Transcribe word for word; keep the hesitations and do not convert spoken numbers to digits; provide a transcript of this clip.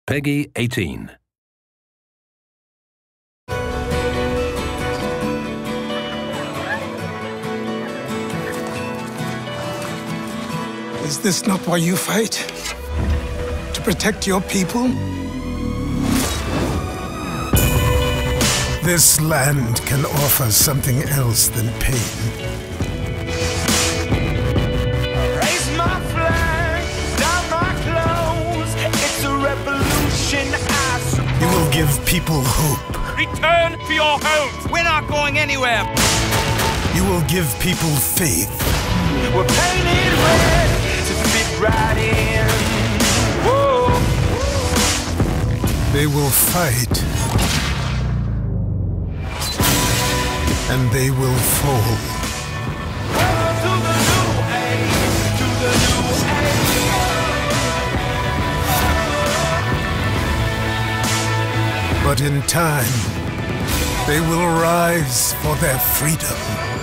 Peggy eighteen. Is this not why you fight? To protect your people? This land can offer something else than pain. Raise my flag, down my clothes. It's a revolution, I suppose. You will give people hope. Return to your homes. We're not going anywhere. You will give people faith. We're painted red to fit right in. Whoa. They will fight. And they will fall. Welcome to the new age, to the new age. But in time, they will rise for their freedom.